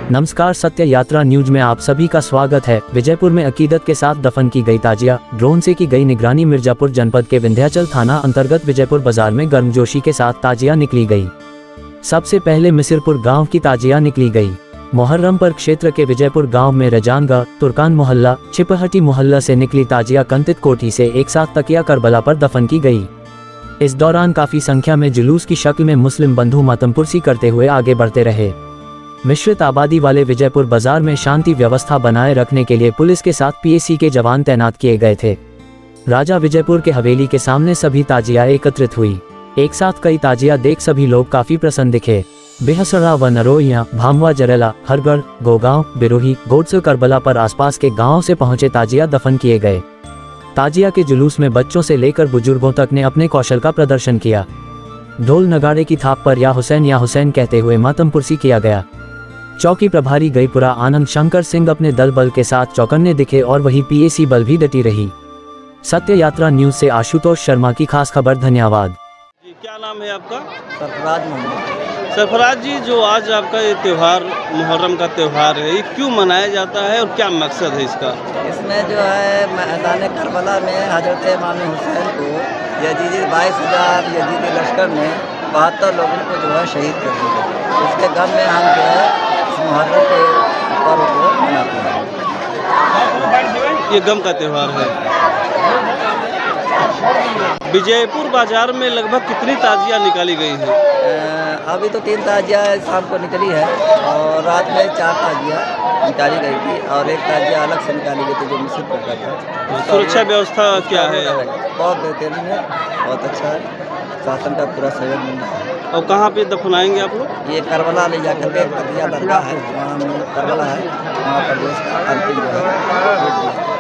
नमस्कार, सत्य यात्रा न्यूज में आप सभी का स्वागत है। विजयपुर में अकीदत के साथ दफन की गई ताजिया, ड्रोन से की गई निगरानी। मिर्जापुर जनपद के विंध्याचल थाना अंतर्गत विजयपुर बाजार में गर्मजोशी के साथ ताजिया निकली गई। सबसे पहले मिसिरपुर गांव की ताजिया निकली गई। मुहर्रम पर क्षेत्र के विजयपुर गांव में रजानगा, तुर्कान मोहल्ला, छिपहटी मोहल्ला से निकली ताजिया कंतित कोठी से एक साथ तकिया करबला पर दफन की गई। इस दौरान काफी संख्या में जुलूस की शक्ल में मुस्लिम बंधु मातमपुरसी करते हुए आगे बढ़ते रहे। मिश्रित आबादी वाले विजयपुर बाजार में शांति व्यवस्था बनाए रखने के लिए पुलिस के साथ पीएसी के जवान तैनात किए गए थे। राजा विजयपुर के हवेली के सामने सभी ताजिया एकत्रित हुई। एक साथ कई ताजिया देख सभी लोग काफी प्रसन्न दिखे। बेहसरा व नरोइया, भामवा, जरेला, हरगढ़, गोगांव, बिरोही, गोडसे, करबला पर आसपास के गांवों से पहुंचे ताजिया दफन किए गए। ताजिया के जुलूस में बच्चों से लेकर बुजुर्गों तक ने अपने कौशल का प्रदर्शन किया। ढोल नगाड़े की थाप पर या हुसैन कहते हुए मातमपुरसी किया गया। चौकी प्रभारी गईपुरा आनंद शंकर सिंह अपने दल बल के साथ चौकन्ने दिखे और वही पीएसी बल भी डटी रही। सत्य यात्रा न्यूज से आशुतोष शर्मा की खास खबर। धन्यवाद। जी, क्या नाम है आपका? सरफराज मोहम्मद। सरफराज जी, जो आज आपका ये त्यौहार मुहर्रम का त्यौहार है, ये क्यों मनाया जाता है और क्या मकसद है इसका? इसमें जो है मैदान करबला में हजरत इमाम हुसैन को यजीदी 22,000 यजीदी लश्कर ने 72 लोगों को जो है शहीद कर दिया। उसके गम में हम जो है मुहर्रम के पर्व को मनाते हैं। ये गम का त्यौहार है। विजयपुर बाजार में लगभग कितनी ताजियाँ निकाली गई हैं? अभी तो 3 ताजिया शाम को निकली है और रात में 4 ताजिया निकाली गई थी और एक ताजिया अलग से निकाली गई थी जो मिसिरपुर का था। सुरक्षा व्यवस्था क्या है? बहुत बेहतरीन है, बहुत अच्छा है। शासन का पूरा सहयोग मिल रहा है। और कहाँ पे दफनाएंगे आप लोग? ये करबला ले जाकर के दरगाह है, वहाँ करबला है, वहाँ पर जो अंतिम जो है